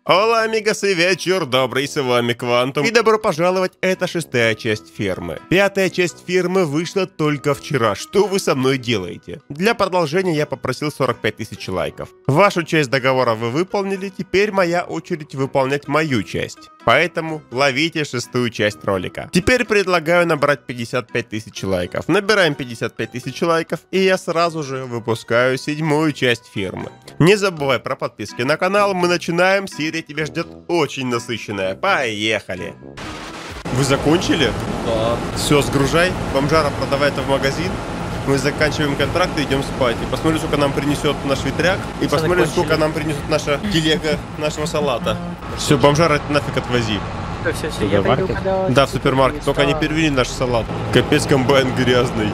Ола, амигасы, вечер добрый, с вами Квантум. И добро пожаловать, это 6-я часть фермы. 5-я часть фермы вышла только вчера. Что вы со мной делаете? Для продолжения я попросил 45 тысяч лайков. Вашу часть договора вы выполнили, теперь моя очередь выполнять мою часть. Поэтому ловите 6-ю часть ролика. Теперь предлагаю набрать 55 тысяч лайков. Набираем 55 тысяч лайков, и я сразу же выпускаю 7-ю часть фермы. Не забывай про подписки на канал, мы начинаем, серия тебя ждет очень насыщенная. Поехали! Вы закончили? Да. Все, сгружай, бомжара продавай это в магазин. Мы заканчиваем контракт и идем спать. И посмотрим, сколько нам принесет наш ветряк. И посмотрим, сколько нам принесет наша телега нашего салата. Все, бомжара, это нафиг отвози. Все, я пойду. Да, в супермаркет. Только не перевели наш салат. Капец, комбайн грязный.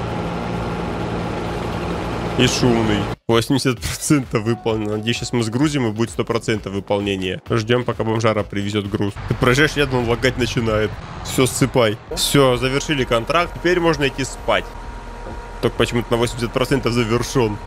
И шумный. 80% выполнено. Надеюсь, сейчас мы сгрузим и будет 100% выполнения. Ждем, пока бомжара привезет груз. Ты проезжаешь рядом, он лагать начинает. Все, ссыпай. Все, завершили контракт. Теперь можно идти спать. Только почему-то на 80% завершен.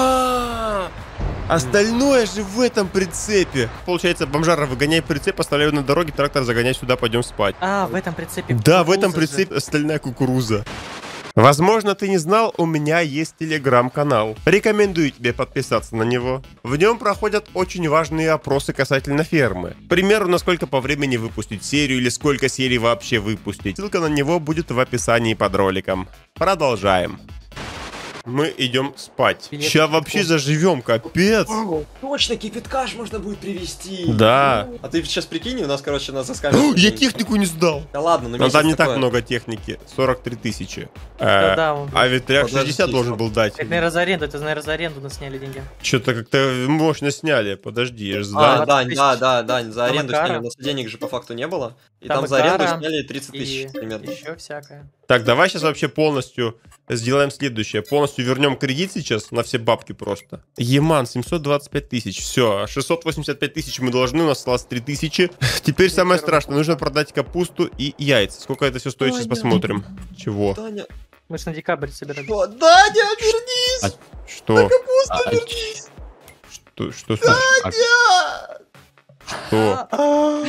Остальное же в этом прицепе. Получается, бомжара, выгоняй прицеп, оставляю на дороге, трактор загоняй сюда, пойдем спать. В этом прицепе. Да, в этом прицепе остальная кукуруза. Возможно, ты не знал, у меня есть телеграм-канал. Рекомендую тебе подписаться на него. В нем проходят очень важные опросы касательно фермы. К примеру, насколько по времени выпустить серию или сколько серий вообще выпустить. Ссылка на него будет в описании под роликом. Продолжаем. Мы идем спать. Сейчас вообще заживем, капец. Точно, кипятка ж можно будет привезти. Да. А ты сейчас прикинь, у нас, короче, нас заскамили. Я технику не сдал. Да ладно, но там не так много техники. 43 тысячи. А ветряк 60 должен был дать. Это, наверное, за аренду. Это, наверное, за аренду нас сняли деньги. Что-то как-то мощно сняли. Подожди, я же знаю. Да, за аренду сняли. У нас денег же по факту не было. И там за аренду сняли 30 тысяч примерно. Еще всякое. Так, давай сейчас вообще полностью сделаем следующее. Полностью вернем кредит сейчас на все бабки просто. Еман, 725 тысяч. Все, 685 тысяч мы должны, у нас осталось 3 тысячи. Теперь самое страшное, нужно продать капусту и яйца. Сколько это все стоит, сейчас посмотрим. Чего? Мы же на декабрь собираем. Даня, вернись! Что? На капусту вернись! Что? Даня! Что?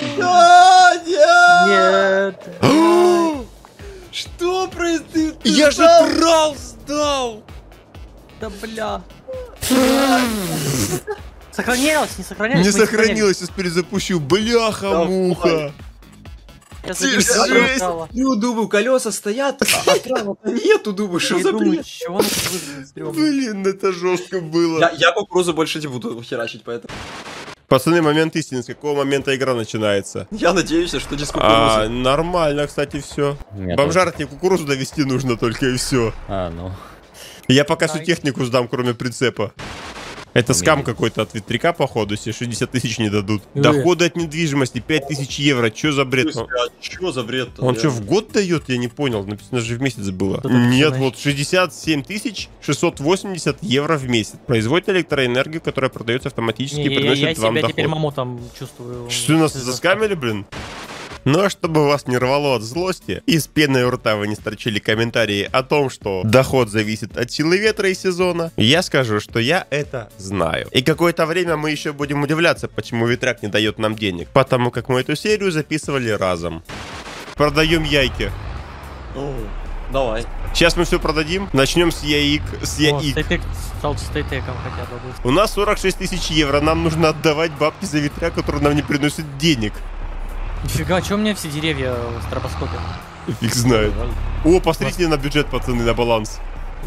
Даня! Нет! Что происходит? Я же трал сдал! Да бля. Сохранилось, не сохранилось? Не сохранилось, сейчас перезапущу. Бляха-муха. Жесть! Думаю, колеса стоят, а трава-то нету, думаю, что за бред? Блин, это жестко было. Я кукурузу больше не буду херачить, поэтому... Пацаны, момент истины. С какого момента игра начинается? Я надеюсь, что не с кукурузой. Нормально, кстати, все. Бомжар, тебе кукурузу довести нужно только и все. Я пока всю технику сдам, кроме прицепа. Это скам какой-то от ветряка, походу, себе 60 тысяч не дадут. Доходы от недвижимости 5000 евро. Че за бред? Че за бред-то? Он что, в год дает? Я не понял. Написано же в месяц было. Нет, вот 67 680 евро в месяц. Производит электроэнергию, которая продается автоматически и приносит вам доход. Я теперь мамутом чувствую. Что, нас заскамили, блин? Ну а чтобы вас не рвало от злости и с пеной у рта вы не строчили комментарии о том, что доход зависит от силы ветра и сезона, я скажу, что я это знаю. И какое-то время мы еще будем удивляться, почему ветряк не дает нам денег. Потому как мы эту серию записывали разом. Продаем яйки. Давай. Сейчас мы все продадим. Начнем с яик. Стал стейтеком хотя бы. У нас 46 тысяч евро. Нам нужно отдавать бабки за ветряк, который нам не приносит денег. Нифига, что у меня все деревья в стробоскопе? Фиг знает. О, посмотрите на бюджет, пацаны, на баланс.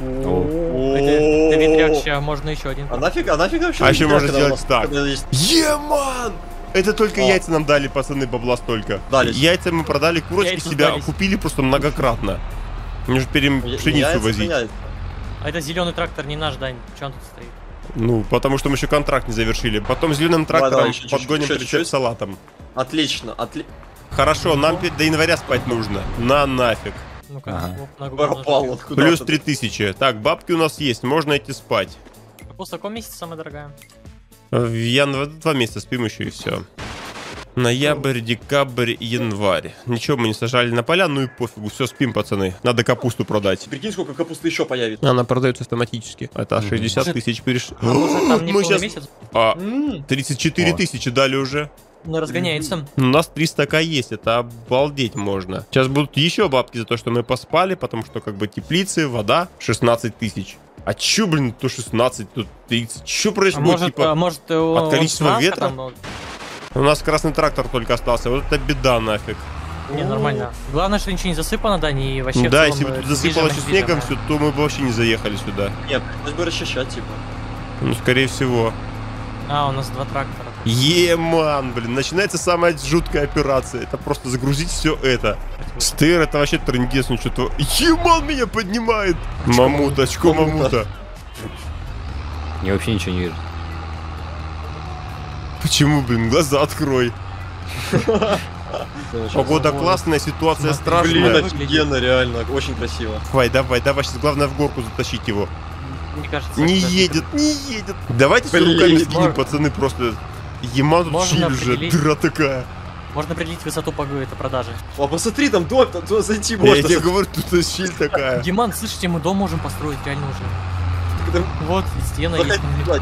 Это ветряк сейчас, можно еще один. А нафига вообще? А еще можно сделать так. Еман! Это только яйца нам дали, пацаны, бабла столько. Яйца мы продали, курочки себя купили просто многократно. Мне же пшеницу возить. А это зеленый трактор не наш, Дань. Че он тут стоит? Ну, потому что мы еще контракт не завершили. Потом зеленым трактором подгоним прицеп с салатом. Отлично, Хорошо, нам до января спать нужно. На нафиг. Плюс 3000. Так, бабки у нас есть, можно идти спать. Капуста в каком месяце самая дорогая? В 2 месяца спим еще и все. Ноябрь, декабрь, январь. Ничего мы не сажали на поля, ну и пофигу. Все, спим, пацаны. Надо капусту продать. Прикинь, сколько капусты еще появится. Она продается автоматически. Это 60 тысяч переш... Мы сейчас... 34 тысячи дали уже. Ну, разгоняется. У нас 300к есть, это обалдеть можно. Сейчас будут еще бабки за то, что мы поспали, потому что как бы теплицы, вода, 16 тысяч. А чё, блин, то 16, тут 30. Чё происходит, может, от количества ветра? Там... У нас красный трактор только остался, вот это беда нафиг. Не, нормально. Главное, что ничего не засыпано, да, не вообще. Да, если бы тут засыпало еще снегом все, то мы бы вообще не заехали сюда. Нет, пришлось бы расчищать, типа. Ну, скорее всего. А, у нас 2 трактора. Еман, блин, начинается самая жуткая операция. Это просто загрузить все это. Стейр, это вообще трындец, ну что-то... Еман меня поднимает! Мамут, очко мамута. Я вообще ничего не вижу. Почему, блин, глаза открой. Погода классная, ситуация страшная. Блин, офигенно, реально, очень красиво. Давай, сейчас главное в горку затащить его. Мне кажется, не едет. Давайте с руками скинем, пацаны, просто... Ема тут щель уже, дыра такая. Можно определить высоту это продажи. О, посмотри, там дом, там зайти можно. Я тебе говорю, тут щель такая. Диман, слышите, мы дом можем построить, реально уже. Вот, стена есть.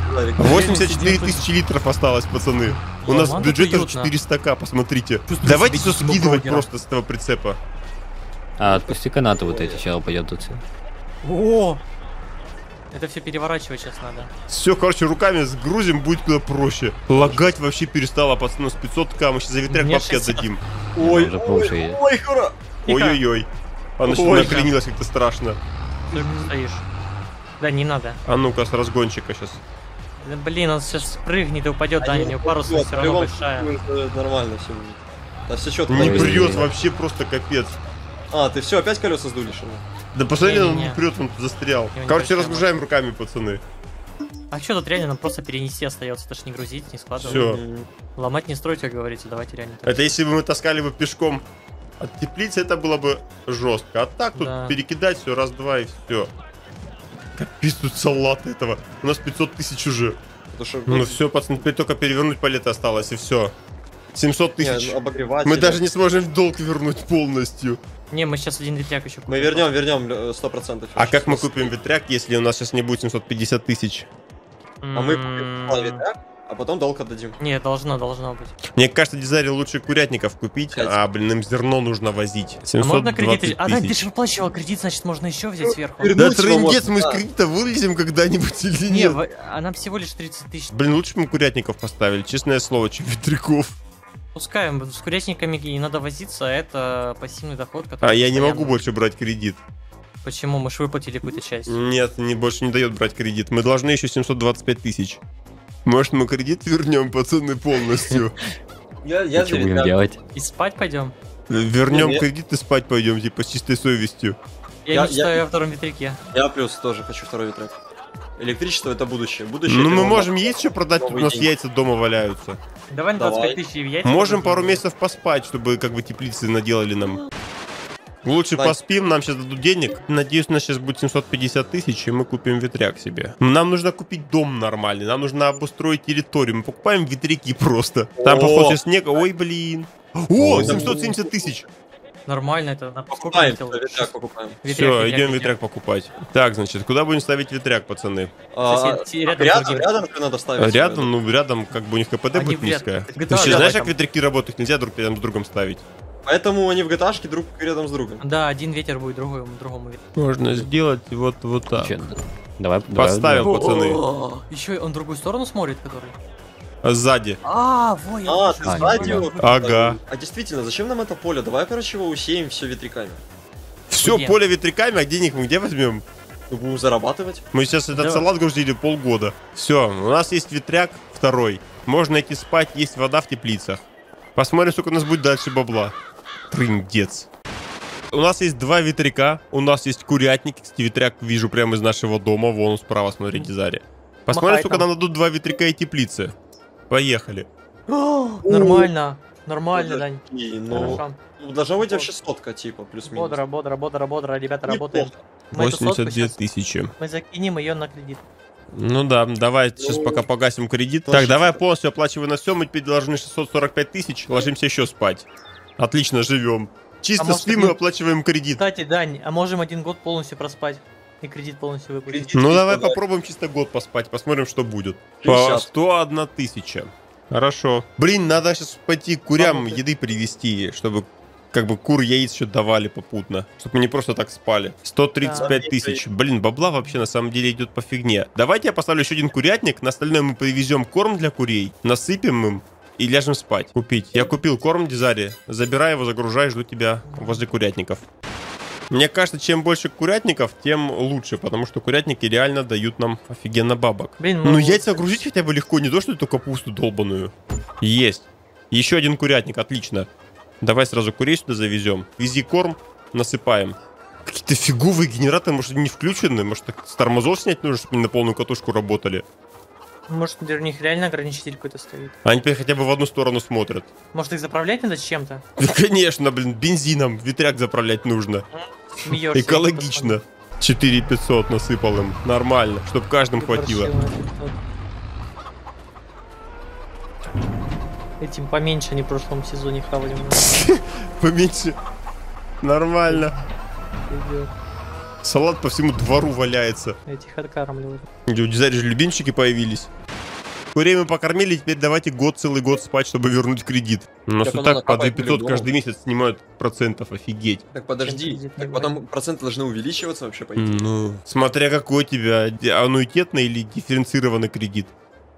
84 тысячи литров осталось, пацаны. У нас бюджет уже 400к, посмотрите. Давайте все скидывать просто с этого прицепа. А, отпусти канаты вот эти, сейчас упадет тут. О! Это все переворачивать сейчас надо. Все, короче, руками сгрузим, будет куда проще. Лагать вообще перестало, пацаны, с 500к. Мы сейчас за ветряк бабки отдадим. Ой, хура. Ой-ой-ой. Она что-то накренилась как-то страшно. Ты стоишь. Да, не надо. А ну-ка, с разгончика сейчас. Да, блин, он сейчас прыгнет и упадет, да, у него паруса все равно большая. Нормально все будет. Да все четко. Не прет вообще, просто капец. А, ты все, опять колеса сдули, что ли? Да посмотри, он не прет, он застрял. Короче, разгружаем руками, пацаны. А что тут реально нам просто перенести остается? Это ж не грузить, не складывать. Все. Ломать не строить, как говорите, давайте реально. Это если бы мы таскали бы пешком от теплицы, это было бы жестко. А так тут перекидать все раз-два и все. Капец, тут салат этого. У нас 500 тысяч уже. Ну все, пацаны, теперь только перевернуть палеты осталось, и все. 700 тысяч. Мы даже не сможем в долг вернуть полностью. Не, мы сейчас один ветряк еще купим. Мы вернем 100%. А как мы купим ветряк, если у нас сейчас не будет 750 тысяч? А мы купим ветряк, а потом долг отдадим. Не, должно быть. Мне кажется, дизайне лучше курятников купить, а, блин, им зерно нужно возить. 720 тысяч. А, да, ты же выплачивал кредит, значит, можно еще взять сверху. Да трындец, мы из кредита вылезем когда-нибудь или нет? Не, она всего лишь 30 тысяч. Блин, лучше бы мы курятников поставили, честное слово, чем ветряков. Пускай, с курятниками и надо возиться, это пассивный доход, который... А я не могу больше брать кредит. Почему? Мы же выплатили какую-то часть. Нет, больше не дает брать кредит. Мы должны еще 725 тысяч. Может, мы кредит вернем, пацаны, полностью? Что будем делать? И спать пойдем? Вернем кредит и спать пойдем, типа, с чистой совестью. Я мечтаю о втором ветряке. Я плюс тоже хочу второй ветряк. Электричество это будущее. Ну мы можем есть что продать, тут у нас яйца дома валяются. Давай на 25 тысяч в яйца. Можем пару месяцев поспать, чтобы как бы теплицы наделали нам. Лучше поспим, нам сейчас дадут денег. Надеюсь, у нас сейчас будет 750 тысяч, и мы купим ветряк себе. Нам нужно купить дом нормальный, нам нужно обустроить территорию. Мы покупаем ветряки просто. Там походу снега. Ой, блин. О, 770 тысяч. Нормально, это на покупаем, ветряк покупаем. Все, идем ветряк покупать. Так, значит, куда будем ставить ветряк, пацаны? Рядом надо ставить. Рядом, ну рядом, как бы у них КПД будет низкое. Ты знаешь, как ветряки работают? Нельзя друг рядом с другом ставить. Поэтому они в GTA-шке друг рядом с другом. Да, один ветер будет другому ветру. Можно сделать вот так. Давай, поставил, пацаны. Еще он в другую сторону смотрит, который. Сзади. Ты сзади? Ага. А действительно, зачем нам это поле? Давай, короче, его усеем все ветряками. Все поле ветряками, а денег мы где возьмем? Будем зарабатывать. Мы сейчас этот салат грузили полгода. Все, у нас есть ветряк второй. Можно идти спать, есть вода в теплицах. Посмотрим, сколько у нас будет дальше бабла. Трындец. У нас есть 2 ветряка, у нас есть курятник. Кстати, ветряк вижу прямо из нашего дома. Вон справа, смотрите, Заре. Посмотрим, сколько нам дадут 2 ветряка и теплицы. Поехали. Нормально, Дань. Должна быть вообще сотка, типа, плюс-минус. Бодро, ребята, работаем. 82 тысячи. Мы закинем ее на кредит. Ну да, давай сейчас пока погасим кредит. Так, давай полностью оплачивай на все, мы теперь должны 645 тысяч, ложимся еще спать. Отлично, живем. Чисто спим и оплачиваем кредит. Кстати, Дань, а можем 1 год полностью проспать? И кредит полностью выплатить. Ну давай попробуем чисто год поспать, посмотрим, что будет. По 101 тысяча. Хорошо. Блин, надо сейчас пойти к курям еды привезти, чтобы как бы кур яиц еще давали попутно. Чтобы мы не просто так спали. 135 тысяч. Блин, бабла вообще на самом деле идет по фигне. Давайте я поставлю еще один курятник. На остальное мы привезем корм для курей. Насыпем им. И ляжем спать. Купить. Я купил корм Дизари. Забирай его, загружай, жду тебя возле курятников. Мне кажется, чем больше курятников, тем лучше. Потому что курятники реально дают нам офигенно бабок. Блин, ну яйца грузить хотя бы легко. Не то, что эту капусту долбаную. Есть. Еще один курятник. Отлично. Давай сразу курей сюда завезем. Вези корм, насыпаем. Какие-то фиговые генераторы, может, не включены? Может, с тормозов снять нужно, чтобы они на полную катушку работали? Может, у них реально ограничитель какой-то стоит. Они хотя бы в одну сторону смотрят. Может, их заправлять надо чем-то? Да, конечно, блин, бензином. Ветряк заправлять нужно. Смеешься. Экологично. 4500 насыпал им. Нормально, чтобы каждым хватило. Этим поменьше они в прошлом сезоне хавали. Поменьше. Нормально. Салат по всему двору валяется. Этих откармливают. У Дизари же любимчики появились. Курей мы покормили, теперь давайте целый год спать, чтобы вернуть кредит. У нас и так по 2500 каждый месяц снимают процентов, офигеть. Так подожди, так потом проценты должны увеличиваться вообще, по идее? Ну, смотря какой у тебя, аннуитетный или дифференцированный кредит.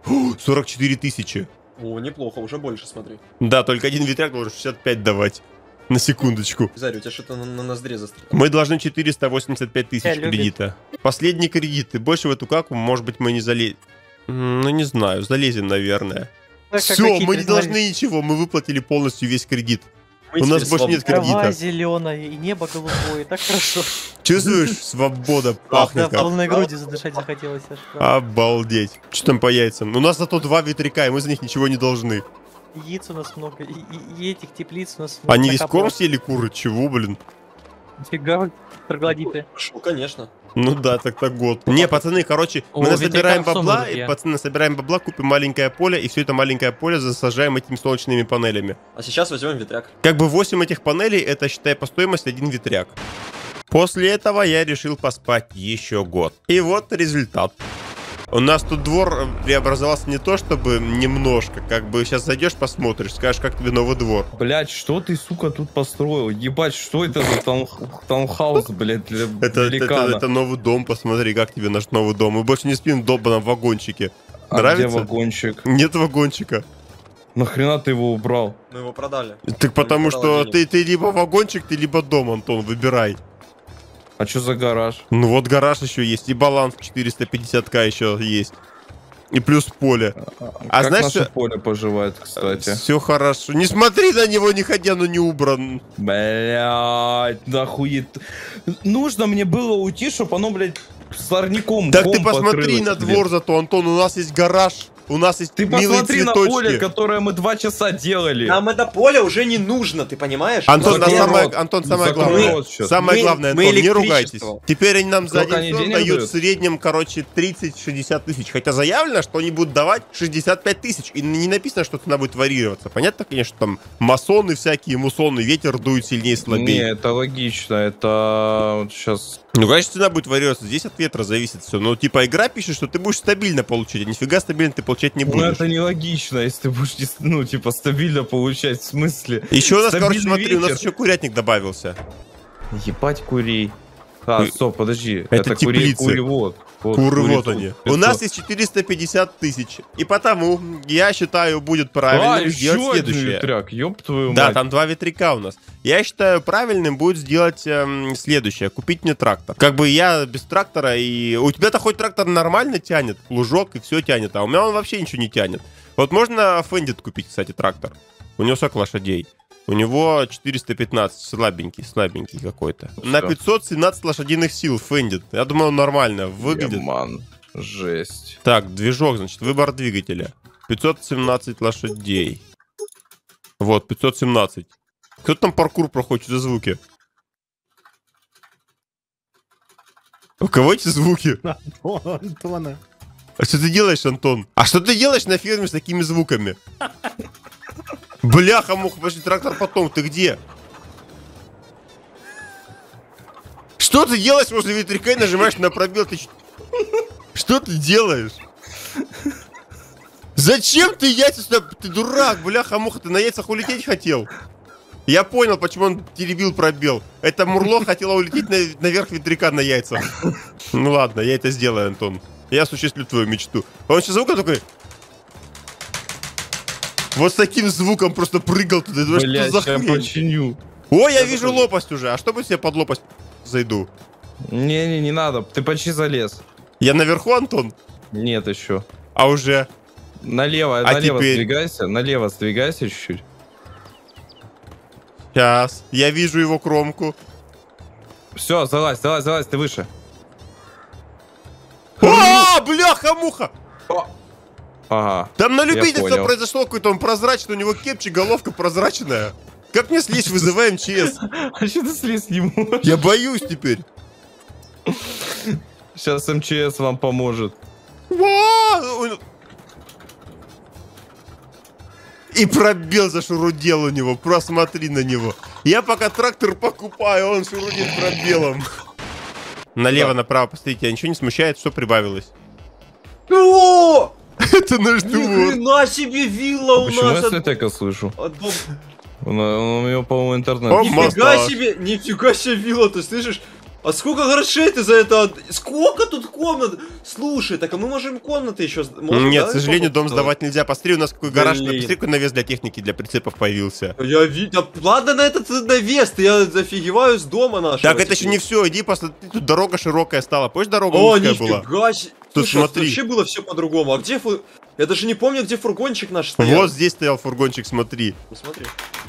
44 тысячи. О, неплохо, уже больше, смотри. Да, только один ветряк должен 65 давать. На секундочку. Заря, у тебя что-то на ноздре застряло. Мы должны 485 тысяч кредита. Последний кредит. И больше в эту каку, может быть, мы не залезем. Ну, не знаю, залезем, наверное. Все, мы не должны ничего. Мы выплатили полностью весь кредит. У нас больше нет кредита. Трава зеленая и небо голубое, так хорошо. Чувствуешь, свобода пахнет. Да, полной грудью задышать захотелось. Обалдеть. Что там по яйцам? У нас зато 2 ветряка, и мы за них ничего не должны. Яиц у нас много, и этих теплиц у нас много. Они весь корм съели, куры? Чего, блин? Фига, троглодиты. Шо, конечно. Ну да, так год. Не, пацаны, короче, мы насобираем бабла, и пацаны насобираем бабла, купим маленькое поле, и все это маленькое поле засажаем этими солнечными панелями. А сейчас возьмем ветряк. Как бы 8 этих панелей, это, считай, по стоимости 1 ветряк. После этого я решил поспать еще год. И вот результат. У нас тут двор преобразовался не то чтобы немножко, как бы сейчас зайдешь, посмотришь, скажешь, как тебе новый двор. Блять, что ты, сука, тут построил? Ебать, что это за таунхаус, блядь, для великана? Это новый дом, посмотри, как тебе наш новый дом. Мы больше не спим в долбаном вагончике. А нравится? Где вагончик? Нет вагончика. Нахрена ты его убрал? Мы его продали. Так потому что ты либо вагончик, ты либо дом, Антон, выбирай. А что за гараж? Ну вот гараж еще есть, и баланс 450к еще есть. И плюс поле. А как знаешь, наше поле поживает, кстати? Все хорошо. Не смотри на него, не ходя, но не убран. Блять, нахуй. Нужно мне было уйти, чтобы оно, блядь, сорняком. Так ты посмотри на двор зато, Антон, у нас есть гараж. У нас есть милые цветочки. Ты посмотри на поле, которое мы 2 часа делали. Нам это поле уже не нужно, ты понимаешь? Антон, самое главное. Самое главное, Антон, не ругайтесь. Теперь они нам за один сон дают в среднем, короче, 30-60 тысяч. Хотя заявлено, что они будут давать 65 тысяч. И не написано, что цена будет варьироваться. Понятно, конечно, там масоны всякие, мусоны, ветер дует сильнее, слабее. Не, это логично, это вот сейчас... Ну, конечно, цена будет варьироваться. Здесь от ветра зависит все. Но, типа, игра пишет, что ты будешь стабильно получать. А нифига стабильно ты получать не будешь. Ну, это нелогично, если ты будешь, ну, типа, стабильно получать. В смысле? Еще у нас, короче, смотри, у нас еще курятник добавился. Ебать курей. А, стоп, подожди. Это теплицы. Куревод. Куры вот они. 500. У нас есть 450 тысяч. И потому, я считаю, будет правильным сделать следующее. Ветряк, ёб твою да, мать. там 2 ветряка у нас. Я считаю, правильным будет сделать следующее. Купить мне трактор. Как бы я без трактора, и у тебя-то хоть трактор нормально тянет, лужок и все тянет, а у меня он вообще ничего не тянет. Вот можно Фендит купить, кстати, трактор. У него 40 лошадей. У него 415, слабенький какой-то. На 517 лошадиных сил Фендит. Я думаю, он нормально выглядит. Ман, жесть. Так, движок, значит, выбор двигателя. 517 лошадей. Вот, 517. Кто там паркур проходит? Что за звуки? У кого эти звуки? Антона. А что ты делаешь, Антон? А что ты делаешь на ферме с такими звуками? Бляха-муха, подожди, трактор потом, ты где? Что ты делаешь возле ветряка и нажимаешь на пробел? Ты... Что ты делаешь? Зачем ты яйца сюда? Ты дурак, бляха-муха, ты на яйцах улететь хотел? Я понял, почему он теребил пробел. Это Мурло хотело улететь наверх ветряка на яйцах. Ну ладно, я это сделаю, Антон. Я осуществлю твою мечту. Он сейчас звуком такой... Вот с таким звуком просто прыгал туда. Блядь, что за я хрень? починю. О, я вижу лопасть уже. А что бы себе под лопасть зайду? Не надо, ты почти залез. Я наверху, Антон? Нет еще. А уже? Налево теперь? сдвигайся, налево сдвигайся чуть-чуть. Сейчас. Я вижу его кромку. Все, залазь, ты выше. О, бляха-муха! Ага. Там на любительство понял. произошло какой-то, он прозрачный, у него кепчик, головка прозрачная. Как мне слезть, вызываем ЧС? А что ты слезть не можешь? Я боюсь теперь. Сейчас МЧС вам поможет. И пробел зашурудел у него, просмотри на него. Я пока трактор покупаю, он шурудит пробелом. Налево, направо, посмотрите, ничего не смущает, что прибавилось? О! Это наш Ни двор. хрена себе вилла у Почему нас. я Сайтека слышу? У него, по-моему, интернет. О, Нифига себе вилла, ты слышишь? А сколько грошей ты за это? Сколько тут комнат? Слушай, так а мы можем комнаты еще... Нет, к сожалению, дом сдавать нельзя. Посмотри, у нас какой гараж, посмотри, какой навес для техники, для прицепов появился. Я видел. Ладно на этот навес, я зафигеваю с дома нашего. Так, это еще не все, иди посмотри, тут дорога широкая стала. Помнишь, дорога О, узкая была? нифига себе. Тут Слушай, смотри. вообще было все по-другому. А где Я даже не помню, где фургончик наш стоял. Вот здесь стоял фургончик, смотри. Посмотри.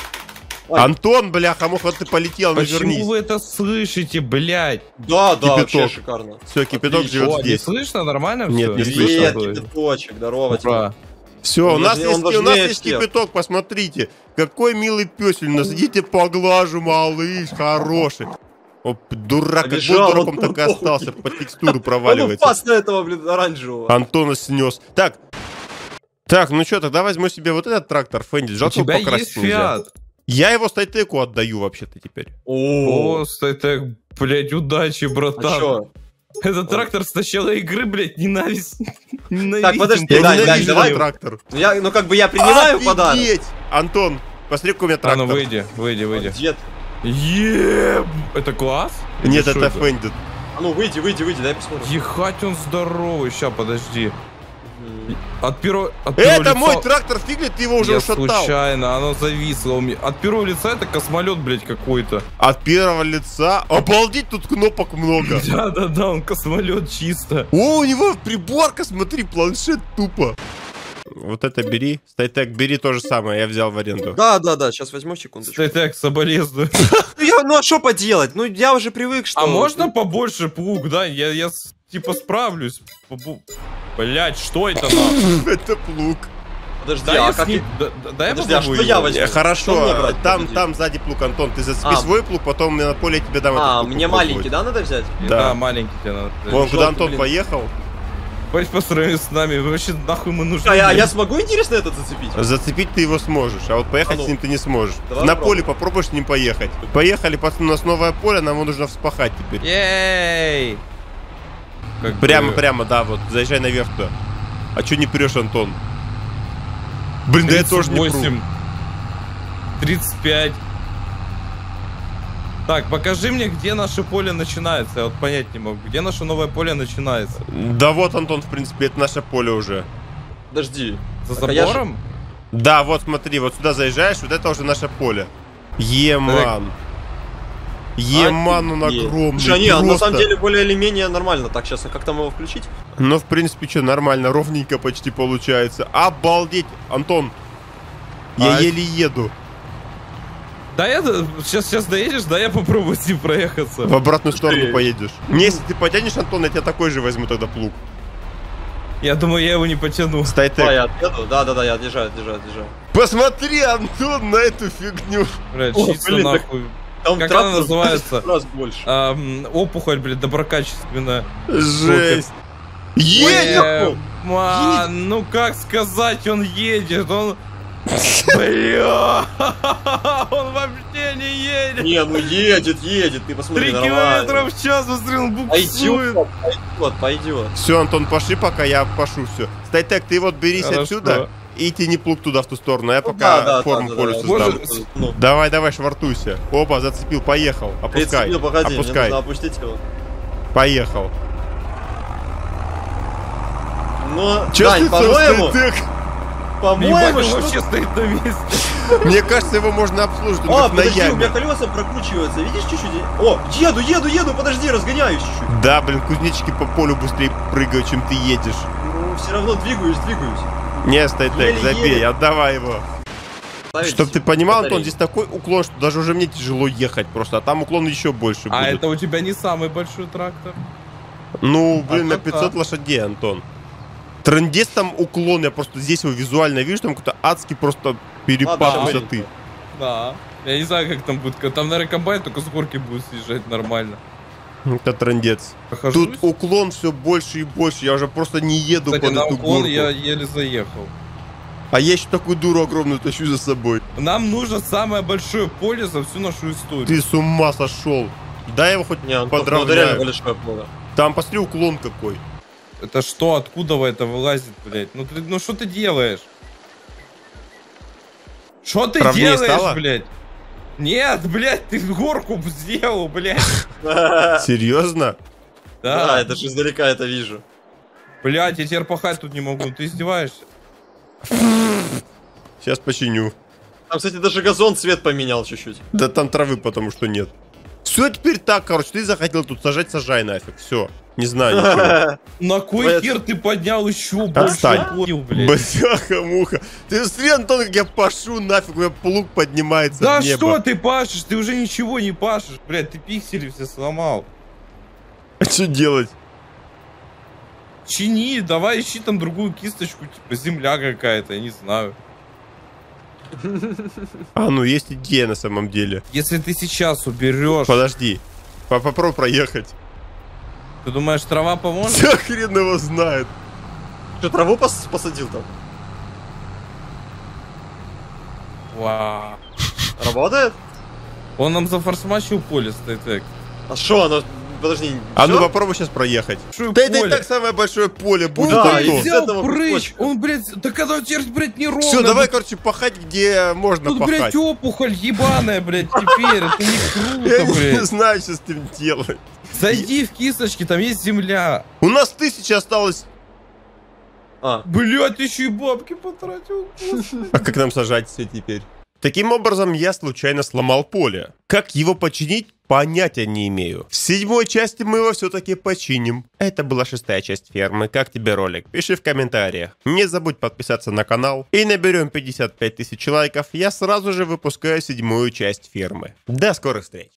Антон, бляха-муха, ты полетел, ну вернись. Почему вы это слышите, блядь? Да, Кипяток. вообще шикарно. Все, кипяток Отлично. живет О, не здесь. слышно? Нормально Нет, не все? слышно. Нет, кипяточек, здорово тебе. Ура. Все, у Он нас важнее есть всех. кипяток, посмотрите. Какой милый пёсель у нас. Идите поглажу, малыш, хороший. О, дурак, как Побежал, будто дураком он так и остался, по текстуру Он проваливается. упас на этого, блин, оранжевого. Антона снес. Так, ну что, тогда возьму себе вот этот трактор Фенди. У Жалко, тебя есть покрасить нельзя. Фиат. Я его Стайтеку отдаю вообще-то теперь. О, Стайтек, блядь, удачи, А братан. чё? Этот трактор с начала игры, блядь, ненависть. Так, подожди, Я Дань, ненавижу давай. этот трактор. Ну как бы я принимаю подарок. Офигеть! Антон, посмотри, какой у меня А ну трактор. выйди. Дед. Еб! Это класс? Нет, Или это что Фенди. А ну выйди, дай посмотрим. Ехать он здоровый, ща, подожди. От первого Это лица... мой трактор, фиг ли ты его уже Я ушатал? случайно, оно зависло у меня. От первого лица это космолет, блядь, какой-то. От первого лица. Обалдеть, тут кнопок много. Да, он космолет чисто. О, у него приборка, смотри, планшет тупо. Вот это бери. Стайтек, бери то же самое, я взял в аренду. Да, сейчас возьму секундочку. Стайтек, соболезную. Ну а что поделать? Ну я уже привык, что... А можно побольше плуг, да? Я типа справлюсь. Блять, что это нахуй? Это плуг. Подожди, Да, а я как... с ним- да я Подожди, а попробую что я его. возьму? Что мне Хорошо, брать? там Подожди. сзади плуг, Антон, ты зацепи А. свой плуг, потом на поле тебе дам этот плуг Мне попробовать. маленький, да, надо взять? Да. Да, маленький тебе надо. Вон, куда Жалко, Антон блин. поехал, По сравнению с нами, вообще нахуй мы нужны. А я смогу, интересно, этот зацепить? зацепить ты его сможешь, а вот поехать А ну. с ним ты не сможешь. Давай На попробуем. поле попробуешь с ним поехать. Поехали, пацаны, у нас новое поле, нам его нужно вспахать теперь. Ей! Как Прямо, да, вот, заезжай наверх туда. А чё не прешь, Антон? Блин, да я тоже не пру. 38. 35. Так, покажи мне, где наше поле начинается. Я вот понять не могу. Где наше новое поле начинается? Да вот, Антон, в принципе, это наше поле уже. Подожди. За Так, а я забором? Да, вот смотри, вот сюда заезжаешь, вот это уже наше поле. Еман. Еман, он Офигеть. огромный. Слушай, не, на просто. самом деле более или менее нормально. Так, сейчас, а как там его включить? Ну, в принципе, что, нормально, ровненько почти получается. Обалдеть, Антон. Я А еле еду. Да я сейчас доедешь, да я попробую с ним проехаться. В обратную сторону Ты- поедешь. Не, если ты потянешь, Антон, я тебя такой же возьму тогда плуг. Я думаю, я его не потяну. Стайтек. Я отъеду. Да, я отъезжаю. Посмотри, Антон, на эту фигню. Блядь, О, чисто блин, так- нахуй. Там Как трактор она называется? в раз больше. Опухоль, блядь, доброкачественная. Жесть. Едет! Ман, ну как сказать, он едет, он... Бля, он вообще не едет. блядь. Не, ну едет, ты посмотри, 3 нормально. километра в час, смотри, он буксует. Пойдет. Все, Антон, пошли, пока я пошу все. Стайтек, ты вот берись Хорошо. отсюда и тяни плуг туда, в ту сторону. Я Ну пока форму полюса сдам. Может, Ну, Давай, швартуйся. Опа, зацепил, поехал. Опускай. прицепил, погоди, мне Опускай. нужно опустить его. Поехал. Но, Чё Дань, ты, по-моему, Стайтек? ебать, он что... вообще стоит на месте. Мне кажется, его можно обслужить, он А, как на подожди, у меня яме. колеса прокручиваются, видишь чуть-чуть? О, еду, подожди, разгоняюсь чуть-чуть. Да, блин, кузнечики по полю быстрее прыгают, чем ты едешь. Ну, все равно двигаюсь. Не, Стайтек, Еле-еле. забей, отдавай его. Ставить Чтоб ты понимал, батареи. Антон, здесь такой уклон, что даже уже мне тяжело ехать просто, а там уклон еще больше А будет. это у тебя не самый большой трактор. Ну, блин, на то 500 лошадей, Антон. Трындец там уклон, я просто здесь его визуально вижу, там какой-то адский просто перепад да, высоты. Да. Я не знаю, как там будет. Там, наверное, комбайн только с горки будет съезжать нормально. Это трындец. Прохожусь. Тут уклон все больше и больше, я уже просто не еду Кстати, под на эту уклон горку. я еле заехал. А я еще такую дуру огромную тащу за собой. Нам нужно самое большое поле за всю нашу историю. Ты с ума сошел. Дай его хоть Не, Антон, ну, это реально подравняю. большое поле. Там посмотри уклон какой. Это что? Откуда это вылазит, блядь? Ну что ты делаешь? Что ты Ровнее делаешь, стало? блядь? Нет, блядь, ты горку сделал, блядь. Серьезно? Да, Да. это же издалека это вижу. Блядь, я теперь пахать тут не могу. Ты издеваешься? Сейчас починю. Там, кстати, даже газон цвет поменял чуть-чуть. Да там травы потому что нет. Все теперь так, короче, ты захотел тут сажать, сажай нафиг. Все. Не знаю ничего. На кой Блядь. хер ты поднял еще больше Отстань. полил, блядь? Бляха-муха. Ты смотри, Антон, как я пашу нафиг, у меня плуг поднимается Да в небо. что ты пашешь? Ты уже ничего не пашешь, блядь, ты пиксели все сломал. А что делать? Чини, давай ищи там другую кисточку, типа земля какая-то, я не знаю. А, ну есть идея на самом деле. Если ты сейчас уберешь, Подожди. Попробуй проехать. ты думаешь, трава поможет? Вся хрен его знает. Что, траву посадил там? Вау. Работает? Он нам зафорсмачил поле, Стайтек. А что, оно... Подожди, А ну всё? попробуй сейчас проехать. Большое Да это и поле. так самое большое поле Он, будет, Да, блядь, и Антон. из взял этого прыщ, кусочка. он, блядь, так оно теперь, блядь, неровно. Все, давай, тут, короче, пахать, где можно тут, блядь, пахать. опухоль ебаная, блядь, теперь, это не Я круто, не блядь. знаю, что с этим делать. Зайди в кисточки, там есть земля. У нас 1000 осталось. А, Блядь, еще и бабки потратил. А как нам сажать все теперь? Таким образом, я случайно сломал поле. Как его починить, понятия не имею. В 7-й части мы его все-таки починим. Это была 6-я часть фермы. Как тебе ролик? Пиши в комментариях. Не забудь подписаться на канал. И наберем 55 000 лайков, я сразу же выпускаю 7-ю часть фермы. До скорых встреч!